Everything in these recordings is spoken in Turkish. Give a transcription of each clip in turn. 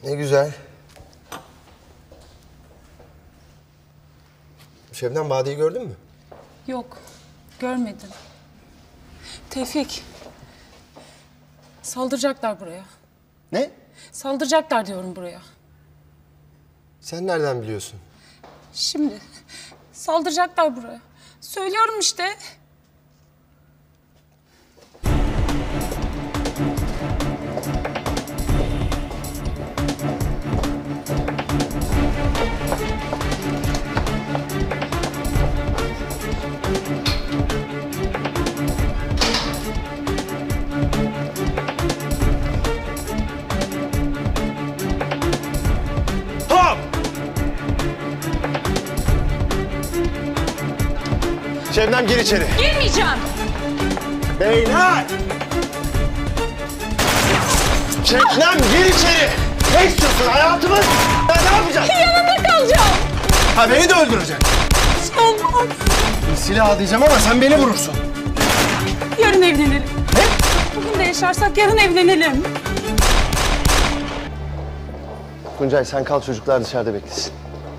Ne güzel. Şebnem, Bade'yi gördün mü? Yok, görmedim. Tevfik, saldıracaklar buraya. Ne? Saldıracaklar diyorum buraya. Sen nereden biliyorsun? Şimdi saldıracaklar buraya. Söylüyorum işte. Şebnem, gir içeri. Girmeyeceğim. Beyler! Şebnem, gir içeri. Ne istiyorsun hayatımız? Ben ne yapacağım? Yanında kalacağım. Ha, beni de öldüreceksin. Olmaz. Bir silah diyeceğim ama sen beni vurursun. Yarın evlenelim. Ne? Bugün de yaşarsak yarın evlenelim. Tuncay, sen kal, çocuklar dışarıda beklesin.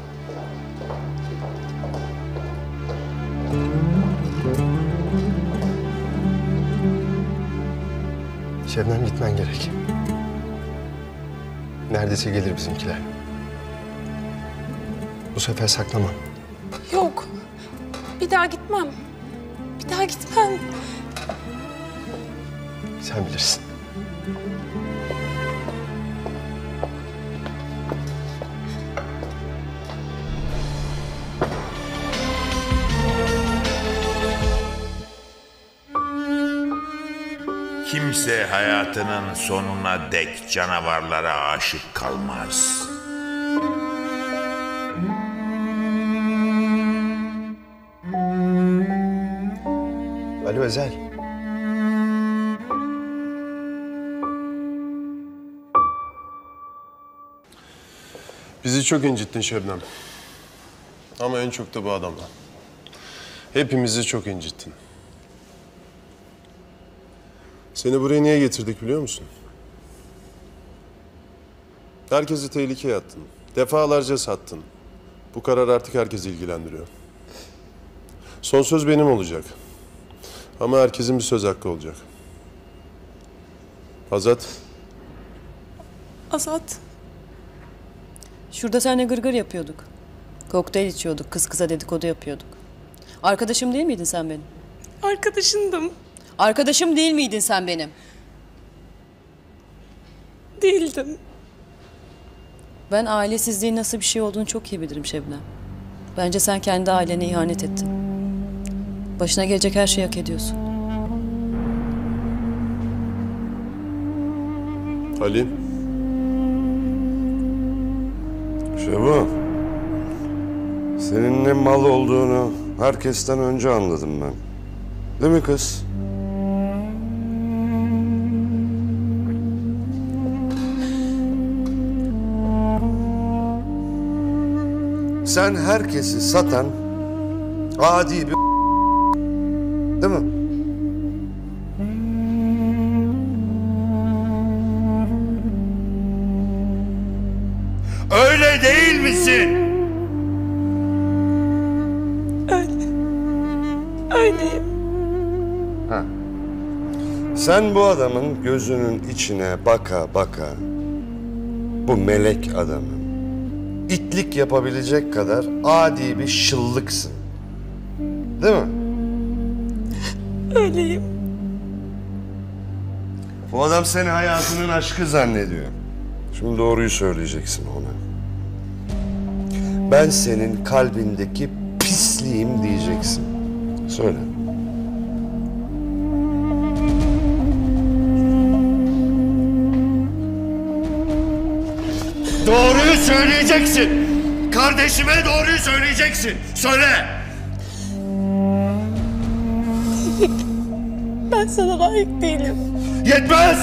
Şebnem, gitmen gerek. Neredeyse gelir bizimkiler. Bu sefer saklama. Yok. Bir daha gitmem. Bir daha gitmem. Sen bilirsin. Kimse hayatının sonuna dek canavarlara aşık kalmaz. Alo Ezel. Bizi çok incittin Şebnem. Ama en çok da bu adamla. Hepimizi çok incittin. Seni buraya niye getirdik biliyor musun? Herkesi tehlikeye attın. Defalarca sattın. Bu karar artık herkesi ilgilendiriyor. Son söz benim olacak. Ama herkesin bir söz hakkı olacak. Azat. Azat. Şurada seninle gırgır yapıyorduk. Kokteyl içiyorduk, kız kıza dedikodu yapıyorduk. Arkadaşım değil miydin sen benim? Arkadaşındım. Arkadaşım değil miydin sen benim? Değildim. Ben ailesizliğin nasıl bir şey olduğunu çok iyi bilirim Şebnem. Bence sen kendi ailene ihanet ettin. Başına gelecek her şeyi hak ediyorsun. Ali. Şebo, senin ne mal olduğunu herkesten önce anladım ben. Değil mi kız? Sen herkesi satan adi bir değil mi? Öyle değil misin? Öyleyim. Sen bu adamın gözünün içine baka baka bu melek adamın itlik yapabilecek kadar adi bir şıllıksın. Değil mi? Öyleyim. Bu adam seni hayatının aşkı zannediyor. Şimdi doğruyu söyleyeceksin ona. Ben senin kalbindeki pisliğim diyeceksin. Söyle. Doğruyu söyleyeceksin. Kardeşime doğruyu söyleyeceksin. Söyle. Ben sana layık değilim. Yetmez.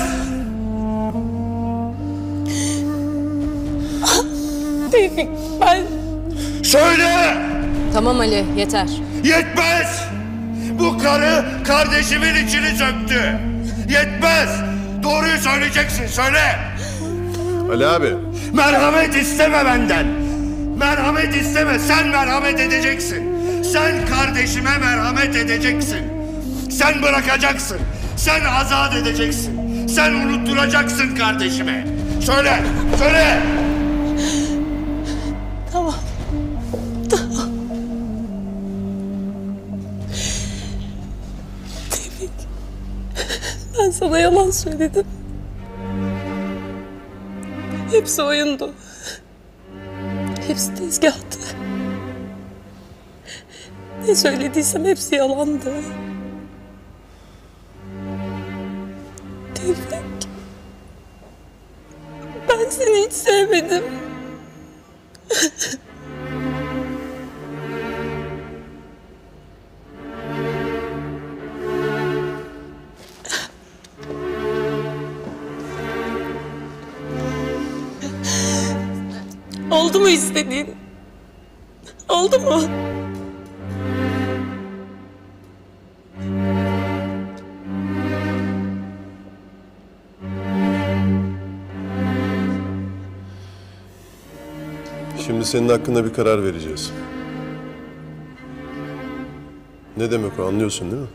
Tevfik, ben... Söyle. Tamam Ali, yeter. Yetmez. Bu karı kardeşimin içini söktü. Yetmez. Doğruyu söyleyeceksin. Söyle. Ali abi. Merhamet isteme benden. Merhamet isteme. Sen merhamet edeceksin. Sen kardeşime merhamet edeceksin. Sen bırakacaksın. Sen azat edeceksin. Sen unutturacaksın kardeşime. Söyle, söyle. Tamam. Tamam. Tevfik. Ben sana yalan söyledim. Hepsi oyundu. Hepsi tezgahtı. Ne söylediysem hepsi yalandı. Tevfik. Ben seni hiç sevmedim. Oldu mu istediğin? Oldu mu? Şimdi senin hakkında bir karar vereceğiz. Ne demek o, anlıyorsun değil mi?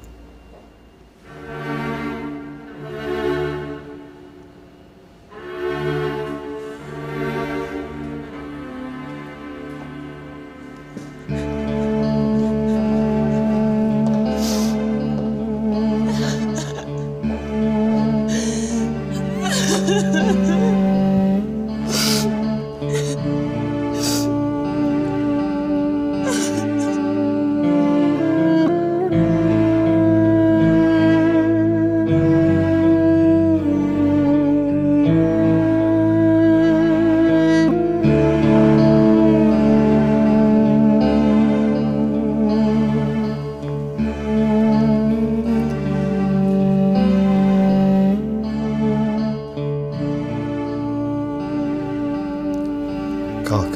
Kalk.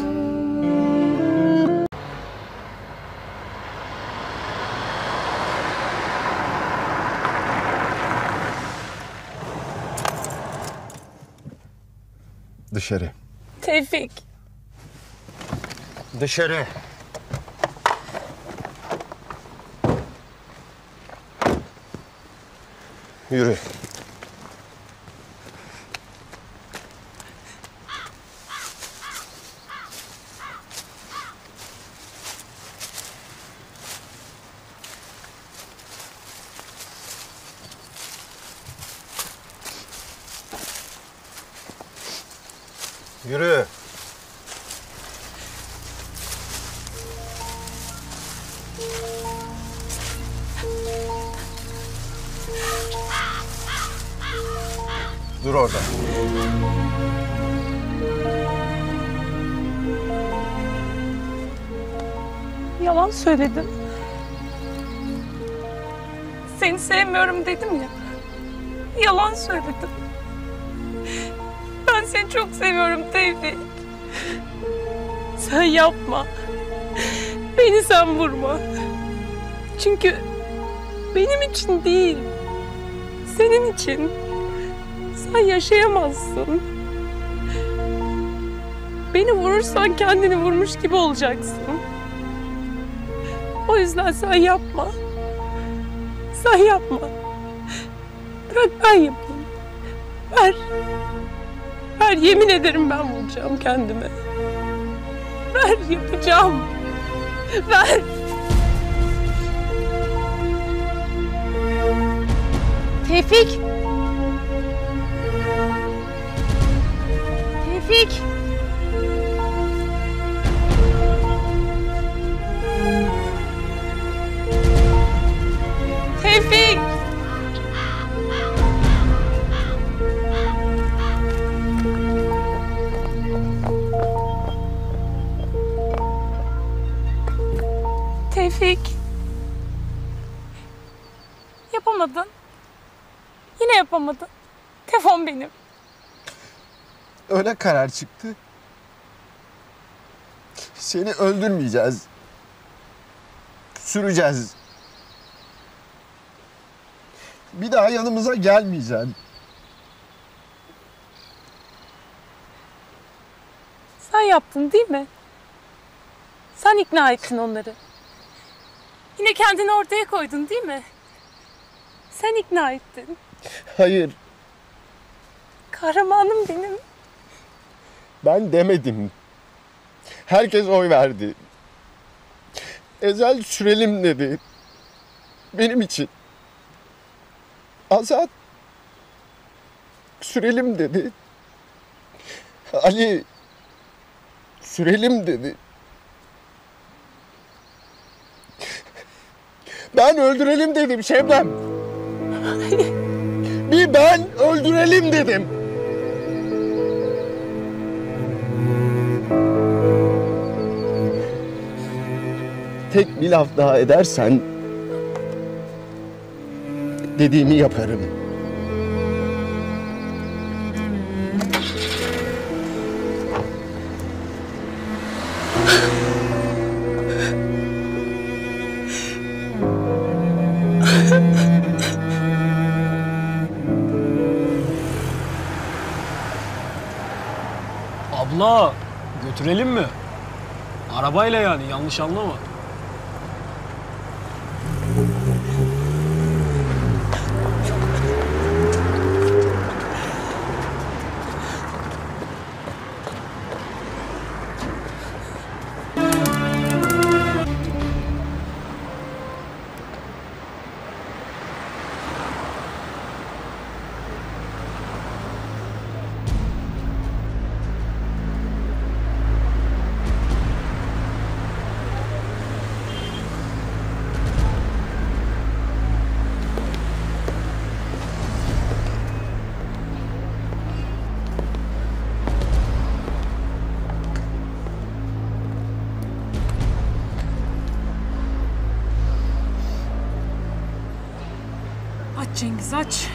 Dışarı. Tevfik. Dışarı. Yürü. Yürü. Dur orada. Yalan söyledim. Seni sevmiyorum dedim ya. Yalan söyledim. Ben seni çok seviyorum Tevfik. Sen yapma. Beni sen vurma. Çünkü benim için değil, senin için. Sen yaşayamazsın. Beni vurursan kendini vurmuş gibi olacaksın. O yüzden sen yapma. Sen yapma. Bırak ben yapayım. Ver. Ver, yemin ederim ben vuracağım kendime. Ver, yapacağım. Ver. Tevfik. Tevfik. Tevfik. Tevfik. Yapamadın. Yine yapamadın. Tefon benim. Öyle karar çıktı. Seni öldürmeyeceğiz. Süreceğiz. Bir daha yanımıza gelmeyeceksin. yaptın değil mi? Sen ikna ettin onları. Yine kendini ortaya koydun değil mi? Sen ikna ettin. Hayır, Kahramanım benim. ben demedim. Herkes oy verdi. Ezel sürelim dedi. Benim için. Azat sürelim dedi. Ali sürelim dedi. Ben öldürelim dedim Şebnem. Bir ben öldürelim dedim. Tek bir laf daha edersen dediğimi yaparım. Abla götürelim mi? Arabayla yani, yanlış anlama. Aç Cengiz aç.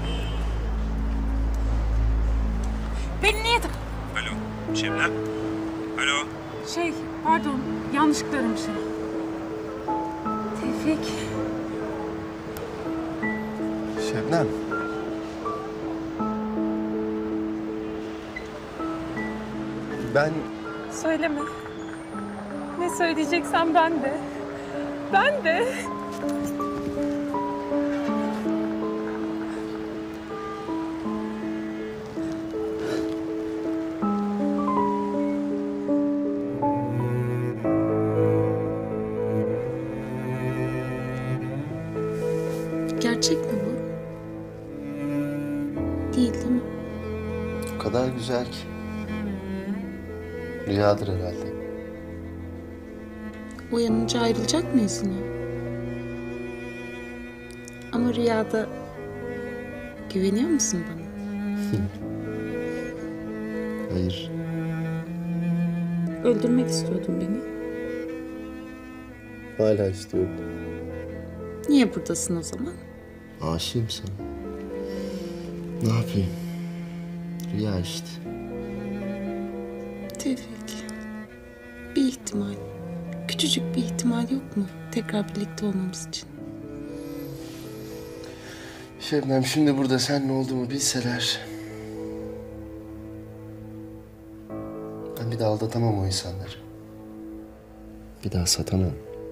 Beni niye... Alo, Şebnem? Alo? Pardon, yanlışlıkla aramışım. Tevfik. Şebnem. Ben Söyleme. Ne söyleyeceksen ben de. Ben de. Gerçek mi bu? Değil değil mi? o kadar güzel ki. Rüyadır herhalde. Uyanınca ayrılacak mıyız yine? Ama rüyada güveniyor musun bana? Hayır. Öldürmek istiyordun beni. Hala istiyorum. Niye buradasın o zaman? Aşığım sana. Ne yapayım? Rüya işte. Tevfik. Bir ihtimal. Küçücük bir ihtimal yok mu? Tekrar birlikte olmamız için. Şebnem şimdi burada sen ne olduğumu bilseler... ben bir daha aldatamam o insanları. Bir daha satamam.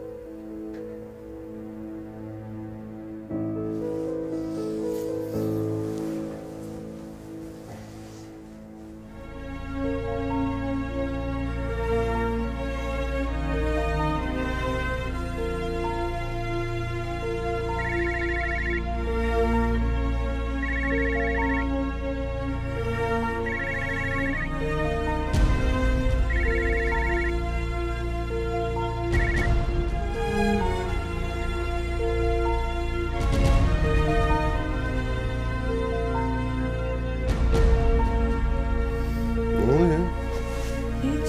Ne oluyor? Hiç.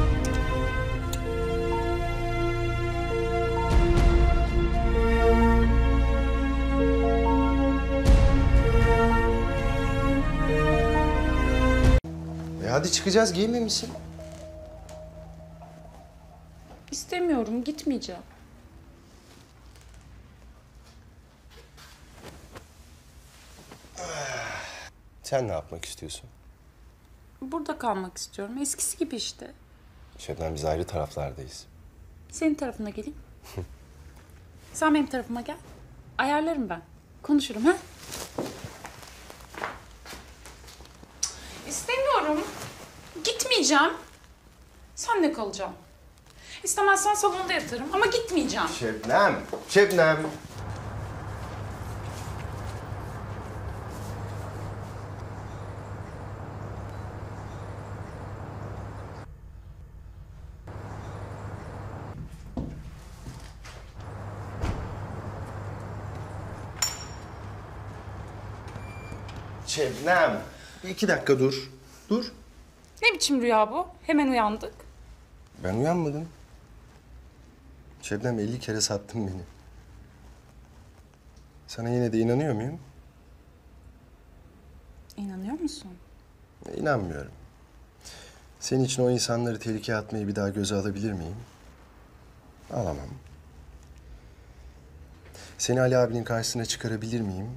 Hadi çıkacağız, giymemişsin. İstemiyorum, gitmeyeceğim. Sen ne yapmak istiyorsun? Burada kalmak istiyorum. Eskisi gibi işte. Şebnem biz ayrı taraflardayız. Senin tarafına geleyim. Sen benim tarafıma gel. Ayarlarım ben. Konuşurum ha? İstemiyorum. Gitmeyeceğim. Senle kalacağım. İstemezsen salonda yatarım ama gitmeyeceğim. Şebnem! Şebnem! Şebnem! Bir 2 dakika dur. Dur. Ne biçim rüya bu? Hemen uyandık. Ben uyanmadım. Şebnem 50 kere sattın beni. Sana yine de inanıyor muyum? İnanıyor musun? İnanmıyorum. Senin için o insanları tehlikeye atmayı bir daha göze alabilir miyim? Alamam. Seni Ali abinin karşısına çıkarabilir miyim?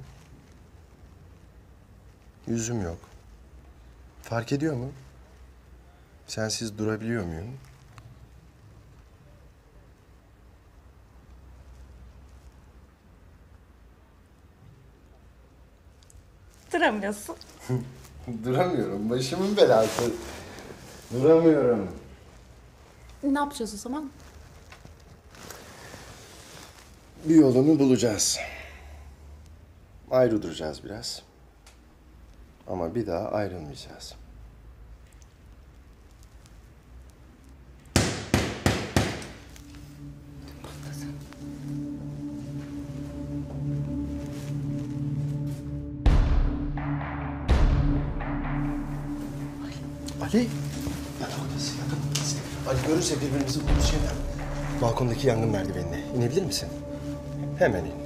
Yüzüm yok. Fark ediyor mu? Sensiz durabiliyor muyum? Duramıyorsun. Duramıyorum. Başımın belası. Duramıyorum. Ne yapacağız o zaman? Bir yolunu bulacağız. Ayrı duracağız biraz. Ama bir daha ayrılmayacağız. Ali! Yatak odası, yatak odası. Ali görürse birbirimizi buluruz Şebnem. Balkondaki yangın merdivenine. İnebilir misin? Hemen in.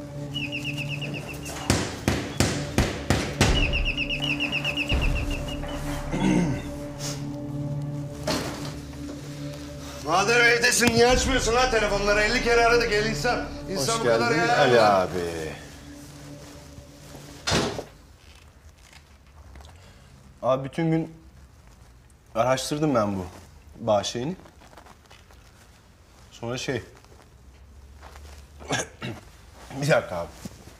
Madem evdesin niye açmıyorsun ha telefonları? 50 kere aradık el insan. İnsan Hoş bu kadar geldin ya. Ali abi. Abi bütün gün araştırdım ben bu bağ şeyini. Sonra bir dakika abi.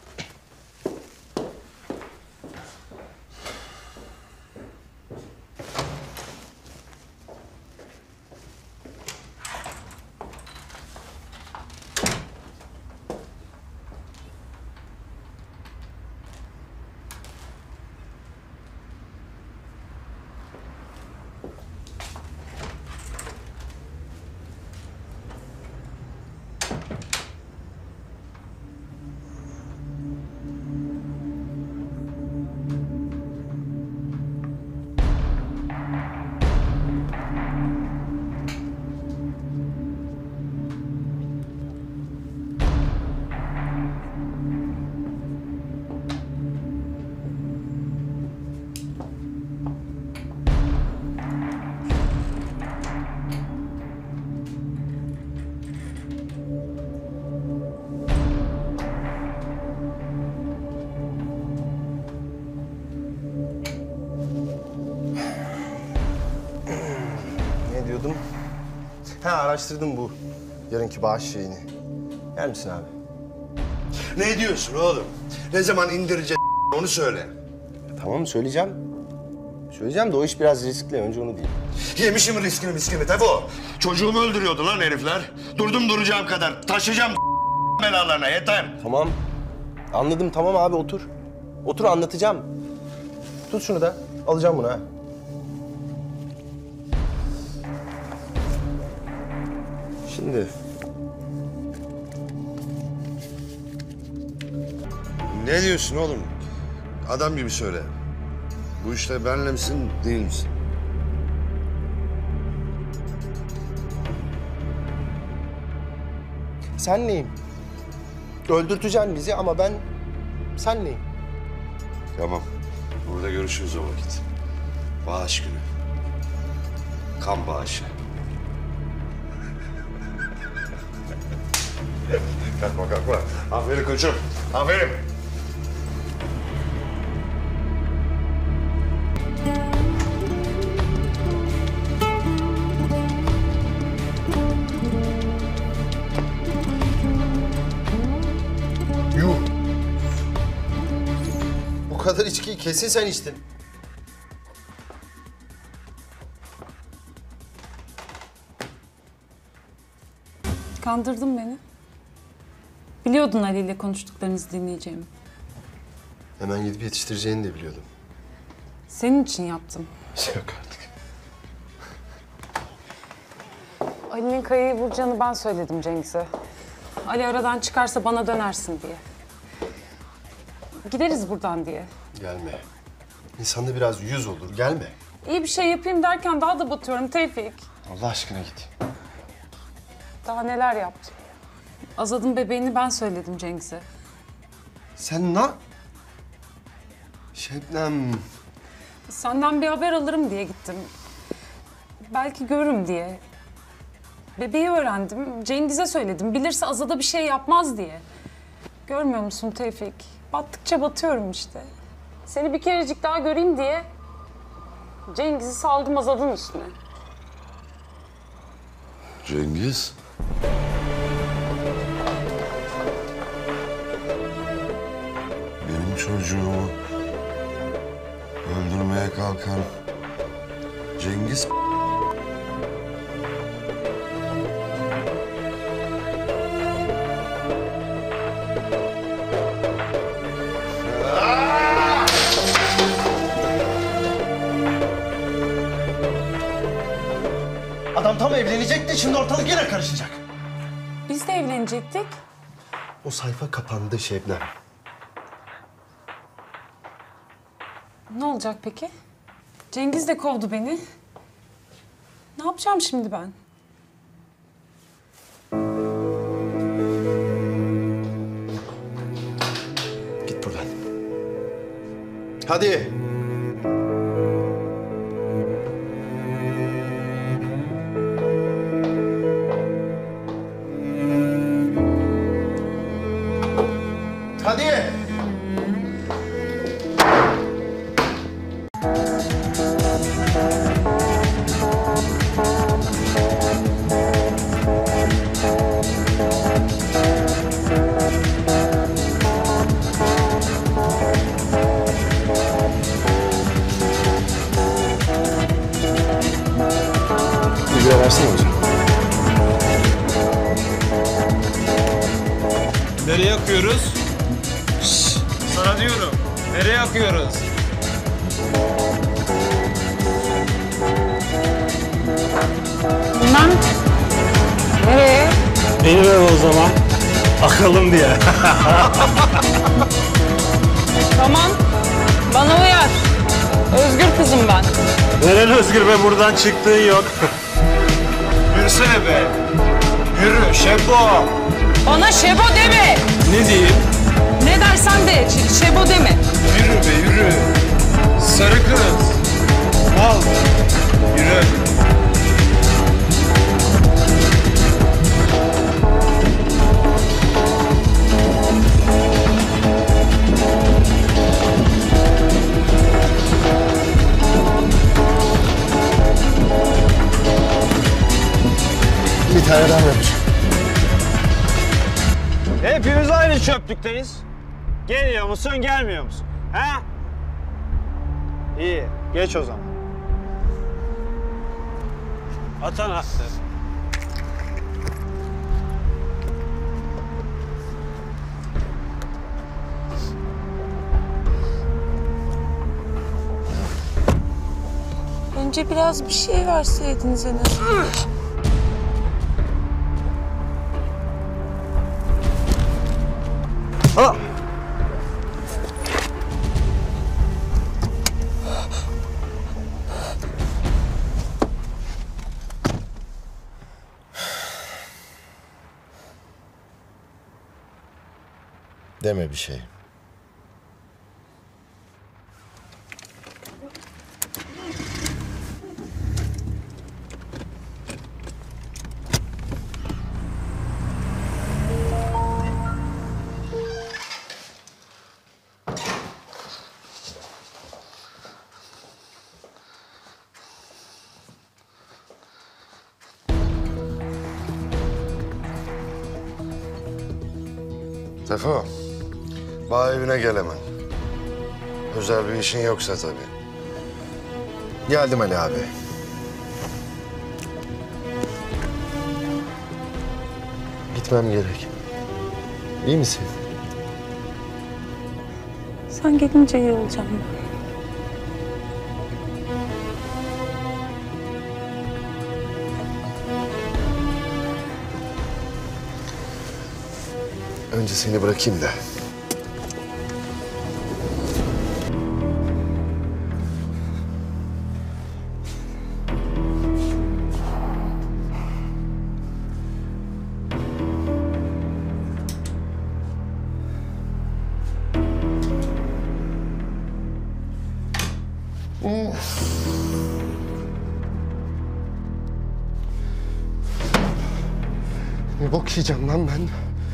Ne diyordum? Araştırdım bu yarınki bağış şeyini. Gel misin abi? Ne diyorsun oğlum? Ne zaman indireceğiz onu söyle. Tamam söyleyeceğim. Söyleyeceğim de o iş biraz riskli. Önce onu diyeyim. Yemişim riskini Tefo. Çocuğumu öldürüyordu lan herifler. Durdum duracağım kadar. Taşıyacağım belalarına yeter. Tamam. Anladım tamam abi otur. Otur anlatacağım. Tut şunu da. Alacağım bunu ha. Şimdi Ne diyorsun oğlum? Adam gibi söyle. Bu işte benle misin değil misin? senleyim. Öldürteceksin bizi ama ben senleyim. Tamam. Burada görüşürüz o vakit. Bağış günü. Kan bağışı. Kalkma kalkma. Aferin koçum. Aferin. kadar içkiyi kesin sen içtin. Kandırdın beni. Biliyordun Ali ile konuştuklarınızı dinleyeceğimi. Hemen gidip yetiştireceğini de biliyordum. Senin için yaptım. Yok artık. Ali'nin Kaya'yı vuracağını ben söyledim Cengiz'e. Ali aradan çıkarsa bana dönersin diye. Gideriz buradan diye. Gelme. İnsanda biraz yüz olur. Gelme. İyi bir şey yapayım derken daha da batıyorum Tevfik. Allah aşkına git. Daha neler yaptım. Azad'ın bebeğini ben söyledim Cengiz'e. Sen Şebnem. Senden bir haber alırım diye gittim. Belki görürüm diye. Bebeği öğrendim. Cengiz'e söyledim. Bilirse Azad'a bir şey yapmaz diye. Görmüyor musun Tevfik? Battıkça batıyorum işte. Seni bir kerecik daha göreyim diye Cengiz'i saldım Azad'ın üstüne. Cengiz? Benim çocuğumu öldürmeye kalkan Cengiz. Adam tam evlenecekti, şimdi ortalık yine karışacak. Biz de evlenecektik. O sayfa kapandı Şebnem. Ne olacak peki? Cengiz de kovdu beni. Ne yapacağım şimdi ben? Git buradan. Hadi. Hadi. Bir bira versene hocam. Nereye akıyoruz? Şşş, sana diyorum. Nereye akıyoruz? Bilmem. Nereye? Beni ver o zaman. Akalım diye. Tamam. Bana uyar. Özgür kızım ben. Neren Özgür be, buradan çıktığın yok. Yürüsene be. Yürü Şebo. Bana Şebo deme. Ne diyeyim? Ne dersen de Şebo deme. Yürü be yürü. Sarı kız. Al. Yürü. Bir tane daha yapacağım. Hepimiz aynı çöplükteyiz. Geliyor musun, gelmiyor musun? Ha? İyi, geç o zaman. At anahtarı. Önce biraz bir şey verseydiniz en azından. Deme bir şey. Tefo, bağ evine gel hemen. Özel bir işin yoksa tabii. Geldim Ali abi. Gitmem gerek. İyi misin? Sen gelince iyi olacağım ben. Önce seni bırakayım da. Ne bok yiyeceğim lan ben?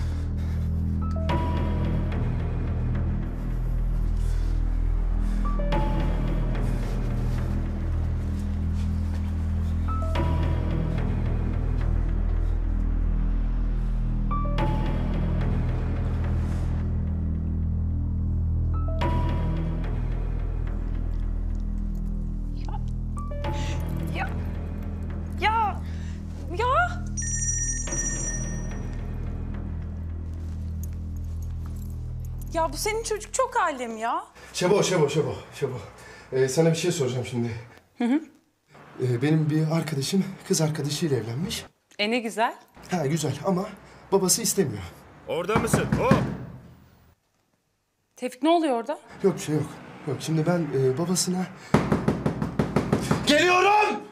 Ya! Ya bu senin çocuk çok alem ya. Şebo. Sana bir şey soracağım şimdi. Benim bir arkadaşım kız arkadaşıyla evlenmiş. Ne güzel. Ha güzel ama babası istemiyor. Orada mısın? Hop! Tevfik ne oluyor orada? Yok bir şey yok. Yok şimdi ben babasına... Geliyorum!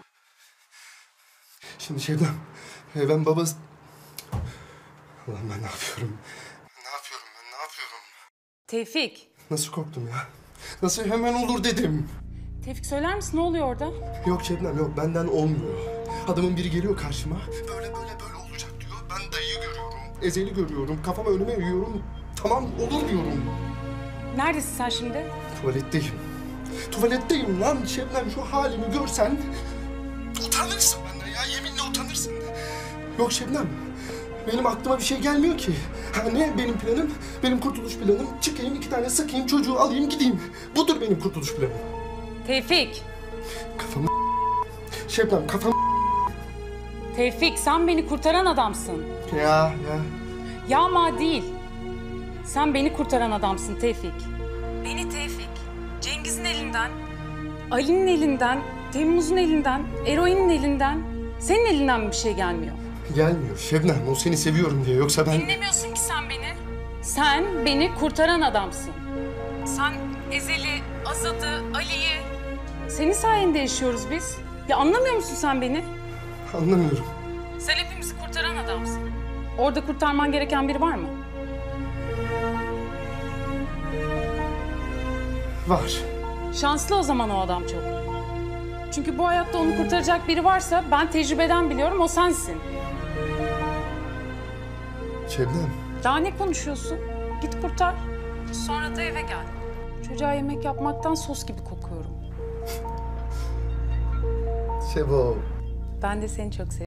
Şimdi Şebnem, ben babası... Ulan ben ne yapıyorum? Ne yapıyorum? Tevfik. Nasıl korktum ya? Nasıl hemen olur dedim. Tevfik söyler misin ne oluyor orada? Yok Şebnem yok benden olmuyor. Adamın biri geliyor karşıma. Böyle olacak diyor. Ben dayıyı görüyorum. Ezel'i görüyorum. Kafama önüme eğiyorum. Tamam olur diyorum. Neredesin sen şimdi? Tuvaletteyim lan Şebnem şu halimi görsen. Utanırsın benden ya yeminle utanırsın. Yok Şebnem. Benim aklıma bir şey gelmiyor ki. Ha ne benim planım? Benim kurtuluş planım. Çıkayım 2 tane sıkayım çocuğu alayım gideyim. Budur benim kurtuluş planım. Tevfik. Kafamı Şebnem kafam Tevfik sen beni kurtaran adamsın. ya. Yağma değil. Sen beni kurtaran adamsın Tevfik. Beni Tevfik. Cengiz'in elinden, Ali'nin elinden, Temmuz'un elinden, Eroin'in elinden, senin elinden mi bir şey gelmiyor? Gelmiyor Şebnem o seni seviyorum diye yoksa ben... Dinlemiyorsun ki sen beni. Sen beni kurtaran adamsın. Sen Ezel'i, Azad'ı, Ali'yi... Senin sayende yaşıyoruz biz. Ya anlamıyor musun sen beni? Anlamıyorum. Sen hepimizi kurtaran adamsın. Orada kurtarman gereken biri var mı? Var. Şanslı o zaman o adam çok. Çünkü bu hayatta onu kurtaracak biri varsa ben tecrübeden biliyorum o sensin. Şebnem. Daha ne konuşuyorsun? Git kurtar. Sonra da eve gel. Çocuğa yemek yapmaktan sos gibi kokuyorum. Şebo. Ben de seni çok seviyorum.